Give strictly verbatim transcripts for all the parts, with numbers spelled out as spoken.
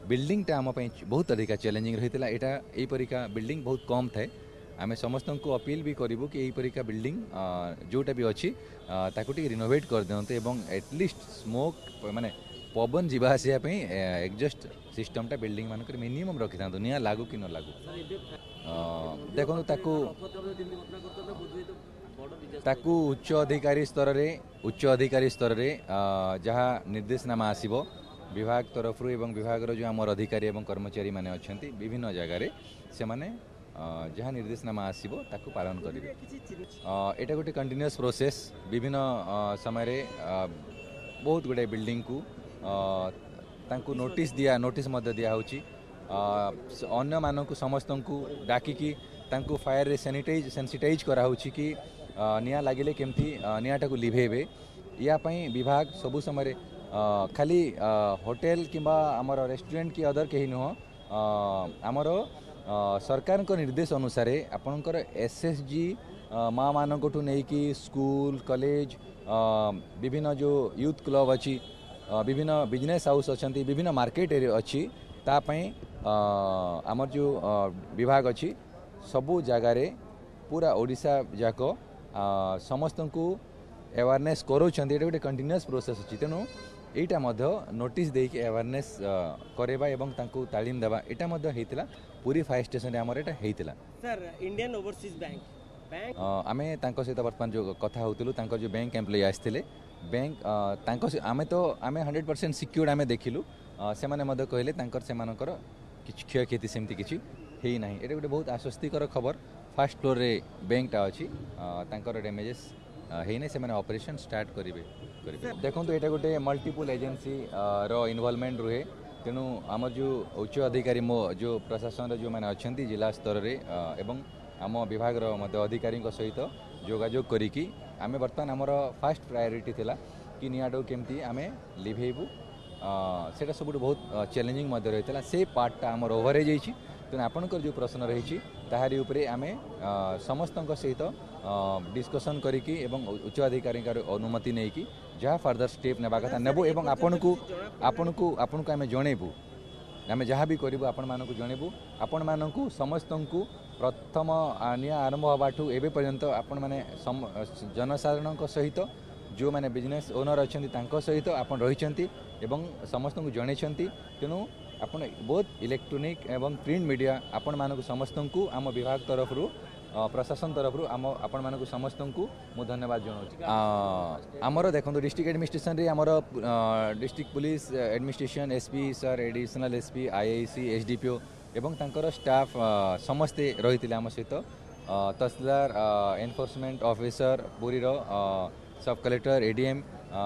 बिल्डिंगटा आम बहुत अधिक चैलेंजिंग रही है। यहाँ यहीपरिका बिल्डिंग बहुत कम थाए। आम समस्त को अपील भी करूँ कि यहीपरिका बिल्डिंग जोटा भी अच्छी ताकू रिनोवेट कर दिंतु एवं एटलिस्ट स्मोक माने पवन जीवा आसापी एग्जस्ट सिस्टमटा बिल्डिंग मानक मिनिमम रखी था निया लागू कि न लागू देखो ताकू ताकू उच्च अधिकारी स्तर रे उच्च अधिकारी स्तर रे जहाँ निर्देशनामा आसीबो विभाग तरफ एवं विभाग जो आम अधिकारी एवं कर्मचारी माने अच्छी विभिन्न जगार से माने जहाँ निर्देशनामा आसीबो ताकू पालन करेंगे। एटा गोटे कंटिन्यूअस प्रोसेस विभिन्न समय बहुत गुड़े बिल्डिंग को तांकू नोटिस दिया नोटिस मध्य दिया होची अन्य मानक समस्त को डाकिकी तांकू फायर रे सैनिटाइज सेंसिटाइज करा होची कि निया लगिले केमती नियाटा को लिभेबे या पई विभाग सबु समय खाली होटेल किंबा आमर रेस्टोरेंट की अदर कहीं नुह आमर सरकार को निर्देश अनुसार आपणकर एसएसजी माँ मानकठू नहीं कि स्कूल कॉलेज विभिन्न जो यूथ क्लब अच्छी विभिन्न बिजनेस हाउस अच्छा विभिन्न मार्केट एरिया अच्छी तापाई आमर जो विभाग अच्छी सबू जगार पूरा ओडिशा जाक समस्त को अवेयरनेस करोचंती गोटे कंटिन्यूअस प्रोसेस अच्छी तेणु एटा मध्य नोटिस देके अवेयरनेस करेबा एवं तांको तालीम देबा एटा मध्य हेतिला पूरी फायर स्टेशन रे हमर एटा हेतिला। Sir Indian Overseas Bank bank आमे तांको सहित वर्तमान जो कथा होतलु तांको जो बैंक एम्प्लॉय आस्थिले बैंक तांको आमे तो आमे हंड्रेड परसेंट सिक्योर्ड आमे देखिलु से माने मध्य कहले तांकर से मानकर किछ क्षय क्षति सेमती किछि हेई नाही एटा गोटे बहुत आश्वस्तिकर खबर फर्स्ट फ्लोर रे बैंकटा अछि तांकर डैमेजेस है नहीं से मैंने ऑपरेशन स्टार्ट करेंगे देखो तो यहाँ गोटे मल्टीपल एजेंसी रो इन्वॉल्वमेंट रुहे तेणु आम जो उच्च अधिकारी मो जो प्रशासन जो मैंने अच्छा जिला स्तर रे एवं आम विभाग अधिकारी सहित जोगाजोग करिकी आमे बर्तमान आमर फास्ट प्रायोरिटी थिला कि नियाडो केमती आमे लिभेबू सेटा सब बहुत चैलेंजिंग रही है से पार्टा आमर ओवर हो जाइए तेणु आपणकर जो प्रश्न रही ताहारी उपरे आमे समस्त सहित डिस्कसन करिकी एवं उच्च अधिकारी अनुमति नहीं कि जहाँ फर्दर स्टेप नेबा कथा नेबो एवं आपण को आपण को आपण को आमे जणेबू आमे जहाँ भी करूँ आपण मानक जणेबू आपण मानक समस्त को प्रथम निया आरंभ हबाठू एबे पर्यंत आपण माने जनसाधारण सहित जो माने बिजनेस ओनर अच्छा सहित आपण रही एवं समस्त को जणेछंती तेणु आपण बहुत इलेक्ट्रोनिक एवं प्रिंट मीडिया आपण मानक समस्त को आम विभाग तरफ प्रशासन तरफ आम आपण मानक समस्त को मु धन्यवाद जनाऊँ। आमर देखो डिस्ट्रिक्ट एडमिनिस्ट्रेशन रे आमर district police administration SP sir additional SP IIC SDPO एवं तांकर स्टाफ समस्ते रही आम सहित तहसीलदार एनफोर्समेंट ऑफिसर पुरी सब कलेक्टर एडीएम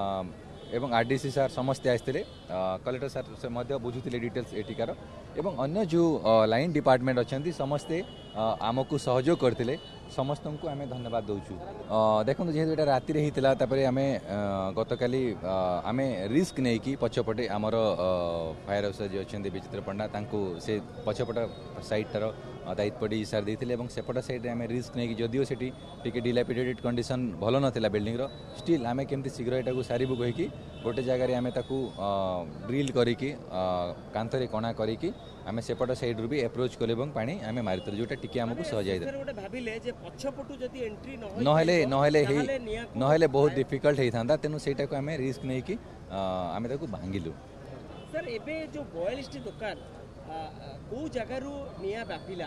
एवं आरडीसी सार समस्ते आसते कलेक्टर सार से मध्य बुझुले डिटेल्स एटिकार एवं अन्य जो लाइन डिपार्टमेंट अच्छा समस्ते आमको सहयोग करते समस्त को आम धन्यवाद दौचु। देखो जेहेतु यहाँ राति होता आम गतकाली आम रिस्क नहीं कि पछपटे आमर फायर अफिसर जी अच्छा विचित्र पंडा से पछपट साइटार दायित्व डी सार देते सेपट साइड आम रिस्क नहीं कि जदिव से डिलापिडेटेड कंडीशन भल नाला बिल्डिंग स्टिल आम केमती शीघ्र यहाँ सारू कहीकि गोटे जगह आम ड्रिल करिकी कांथरे कणा करिकी आम सेपट साइड रू भी एप्रोच कले पानी आम मारिथल जोटा टिके आमको सहज नहले बहुत डिफिकल्ट होता तेणु सेटा को आम रिस्क नहीं कि आम भांगिलु। सर एबे जो बयालीस दुकान को जगार निया व्यापिला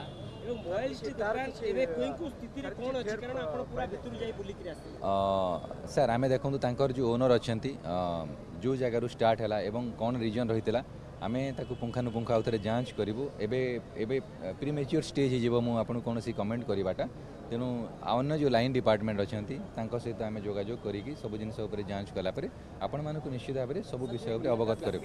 सर आम देखो तांकर जो ओनर अच्छा जो जगार स्टार्ट है एवं कौन रीजन रही है आम पुंखानुपुंख आउ थे जांच करूँ एवं प्रीमेच्योर स्टेज हो कौन कमेंट करवाटा तेणु अन्य जो लाइन डिपार्टमेंट अच्छा सहित आम जोगाजोग करी सब जिन जांच कलापर आपण मानक निश्चित भाव में सब विषय अवगत कर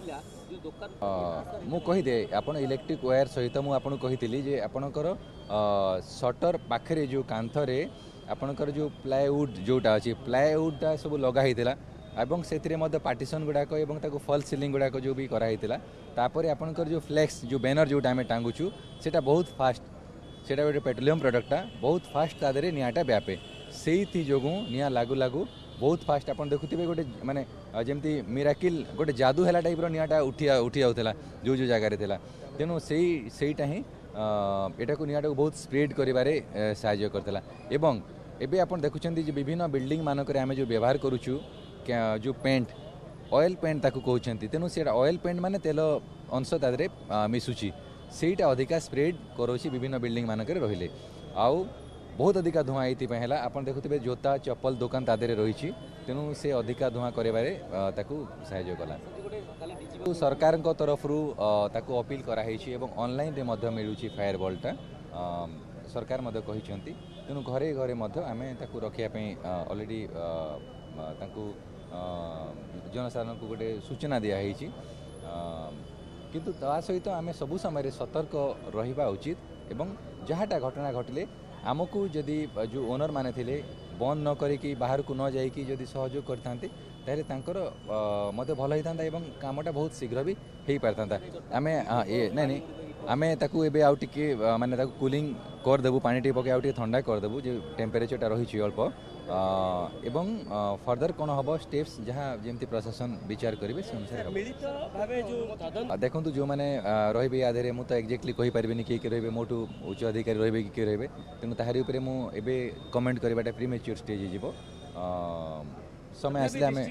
मुझे आप इलेक्ट्रिक वायर सहित मुझे कही आपणकर सटर पाखे जो कांथरे आपणकर जो प्लाईवुड जोटा अच्छी प्लाईवुडा सब लगाई एवं से पार्टीशन गुड़ाक फॉल सीलिंग गुड़ाक जो भी कराइला तापर आपणकर जो फ्लेक्स जो बैनर जोटा आम टांगुचु सेटा बहुत फास्ट सेटा गोटे पेट्रोलियम प्रोडक्टा बहुत फास्ट तादे निआटा व्यापे से जो निआ लागू लागू बहुत फास्ट आप देखुवे गोटे माने जमती मिराकिल गोटे जादू है टाइप निआटा उठी उठी जाऊला जो जो जगार था तेणु से सहीटा ही यहाँ को निआटा को बहुत स्प्रेड करिबारे साहाय्य करता एवं एबे आपण देखुछंती जे विभिन्न बिल्डिंग मानक आम जो व्यवहार करूछु जो पेंट ऑयल पेंट ताकू कहते तेणु से ऑयल पेंट माने तेल अंश तादरे मिसुची सेटा अधिका स्प्रेड करोची विभिन्न बिल्डिंग मानक रहिले आउ बहुत अधिका धुआं ये आपन देखुते जोता चप्पल दुकान तादरे रही तेणु से अधिका धुआं करेबारे ताकू साहाय्य कला तो सरकार तरफ ताकू अपील कराई एवं ऑनलाइन रे मध्य मिलूची फायर बॉल्टा सरकार मध्य कहिसंती तेणु घरे घरे मध्य आमे ताकू रखिया पे ऑलरेडी ताकू जनसाधारण को गोटे सूचना दिखाई किंतु ता सहित आमे सबु समय सतर्क रहिबा उचित एवं जहाँटा घटना घटिले आमको जदि जो ओनर माने थिले बंद न करिकी बाहर को न जाइकी जदि सहयोग करथांते ताले तांकर मते भल होइथांता एवं कामटा बहुत शीघ्र भी हेई पारथांता आमे ए नै नै आमे ताकू एबे आउ टिके माने ताकू कूलिंग कर देबु पानी टिके पके आउ टिके ठंडा कर देबु जे टेम्परेचरटा रही छि अल्प एवं फर्दर कौन हम स्टेप्स जहाँ जमी प्रशासन विचार करेंगे से अनुसार देखो जो मैंने रे यादे मुझे एक्जाक्टली कही पारिनी किए किए रे मोटू उच्च अधिकारी रे कि किए रे तेणु ताहारी उपरे मु एबे कमेंट करवाटा प्रीमेच्योर स्टेज जीव समय आसले आमे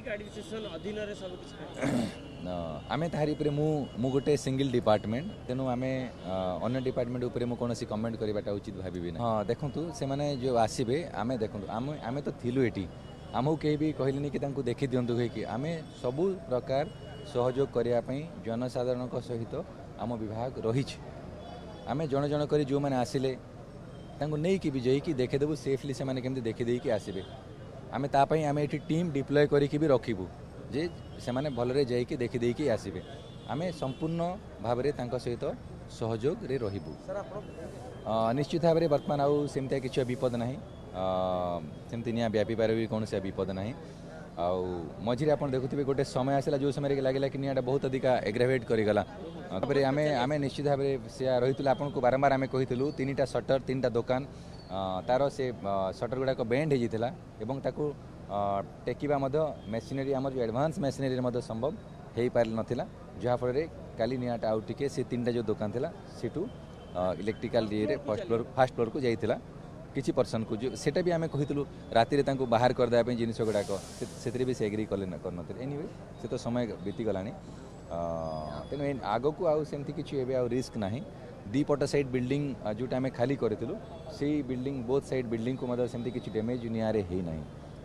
आमे ताहारी उपरे मु मु गोटे सिंगल डिपार्टमेंट तेणु आमे अन्य डिपार्टमेंट उपरे मु कोनोसी कमेंट करवाटा उचित भाबिबि ना हां देखंतु से माने जो आसीबे आमे देखंतु आमे आमे तो थिलु एटी आमु के भी कहलिनी कि तांको देखि दियंतु कि आमे सबु प्रकार सहयोग करिया पई जनसाधारण को सहित आम विभाग रही आमे जण जण करी जो माने आसिले तांको नै कि भी जई कि देखे देबु सेफली से माने केमति देखि देई कि आसीबे आमे ता पई आमे एठी टीम डिप्लॉय करी कि भी रखिबु जे से माने भलरे जाई कि देखि देई कि आसीबे आमे संपूर्ण भाबरे तांको सहित सहयोग रे रहिबु निश्चित भाव में वर्तमान आउ सेमती किसी विपद ना सेमती निया व्यापी पार भी कौन से विपद ना आउ मझे आप देखुवे गोटे समय आसला जो समय लगे कि नियाटा बहुत अधिका एग्रावेट करगला आम आम निश्चित भाव से रही आपको बारंबार आम कही तीन टा सटर तीन टा दुकान तार से सटर गुड़ाक बेंड हो टेकिबा मेसिनरी आम जो एडवांस मेसिनरी संभव हो पार नाला जहाँफल काली नियाटा आउ टिके से तीन टा जो दुकान थी सीटू इलेक्ट्रिकल ये फर्स्ट फ्लोर फास्ट फ्लोर को जाइला किसी पर्सन को जो सेटा भी आम कही राति रे तांको बाहर करदेबा जिनिस गुड़ाक से भी से एग्री कले कर एनीवे से तो समय बीतीगला तेणु आग को आउ सेमती किसी एबे आउ रिस्क ना दी पट साइड बिल्डिंग जोटा आम खाली करूँ से बिल्डिंग बोथ साइड बिल्डिंग को मतलब सेमती किसी डैमेज निआरे है ना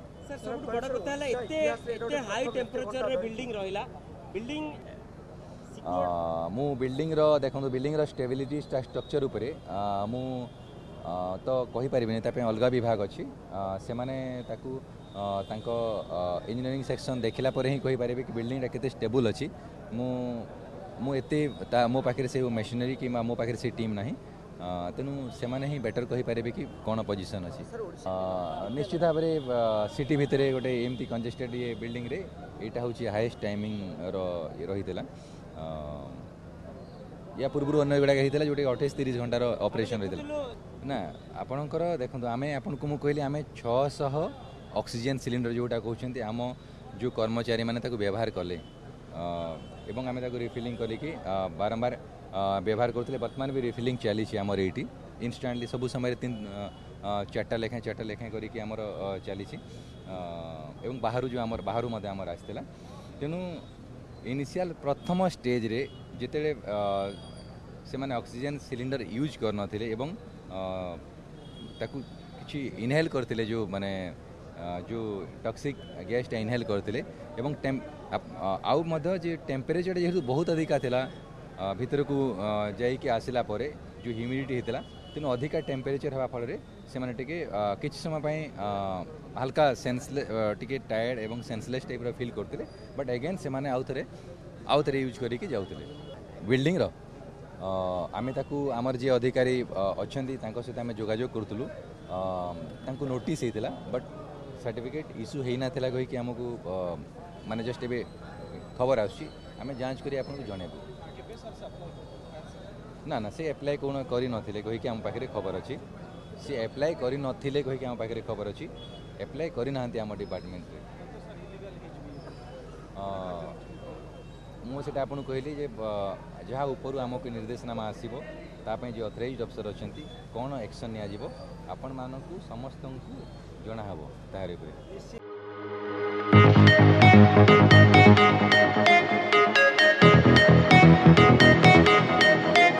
मु बिल्डिंग रो देखो बिल्डिंग रो स्टेबिलिटी स्ट्रक्चर उपरे मु तो कहि परिबिनी तापे अलगा विभाग अछि से माने ताकू तांको इंजीनियरिंग सेक्शन देखिला पर ही कहि परिबे कि बिल्डिंग रा केते स्टेबल अछि मु मु एते मो पाखरे से मशीनरी कि मो पाखरे से टीम नाही तेणु से माने ही बेटर कहि परिबे कि कोन पोजीशन अछि निश्चित भाव में सिटी भितरे गोटे एमती कंजेस्टेड ये बिल्डिंग रे एटा होछि हाईएस्ट टाइमिंग रो रहितला या पूर्व अन्य गुड़ा होता है जो अठाईस तीस घंटार ऑपरेशन रही ना आपणकर देखो आम आपन को मुझे कहली आम छःशह ऑक्सीजन सिलिंडर जोटा कहते आम जो कर्मचारी मैंने व्यवहार कले एवं आम रिफिलिंग कलिकी बारंबार व्यवहार करते बर्तमान भी रिफिलिंग चली आमर ये इनस्टाटली सब समय तीन चार्टा लेखाएं चार्टा लेखाएं करके आमर चली एवं बाहर जो आमर बाहर आमर आसला तेणु इनिशियल प्रथम स्टेज रे जिते से माने ऑक्सीजन सिलिंडर यूज कर नथिले एवं ताकू किछि इनहेल करथिले जो माने जो टॉक्सिक गैस टा इनहेल करथिले एवं आउ मध्य जे टेम्परेचर जेहेतु बहुत अधिका थिला भीतर को जाई के आसिला परे जो ह्यूमिडिटी हेतला तेणु अधिका टेम्परेचर हवा फल से माने टिके किछि समय पई हल्का सेंसले टिके टायर्ड एवं सेंसलेस टाइप रो फील करथिले बट अगेन से माने आउ थरे आउ थरे यूज करिके जाउथिले बिल्डिंग रो आमे ताकू आमर जे अधिकारी अछंती तांको सहित आमे जोगाजोग करथुलु तांको नोटिस हेतिला बट सर्टिफिकेट इश्यू हेई ना थिला कहि कि हमकु माने जस्ट एबे खबर आछि आमे जांच करी आपन को जणेबु ना ना से अप्लाई कोन करी नथिले कहि कि हम पाखरे खबर अछि से अप्लाई करी नथिले कहि कि हम पाखरे खबर अछि अप्लाई करी नाहंती हम डिपार्टमेंट रे मुझे आपको कहली जे जहाँ ऊपर आमको निर्देशनामा आसो ताप जो अथराइज अफसर अच्छा कौन एक्शन आपण मानू समस्त जनाब तार।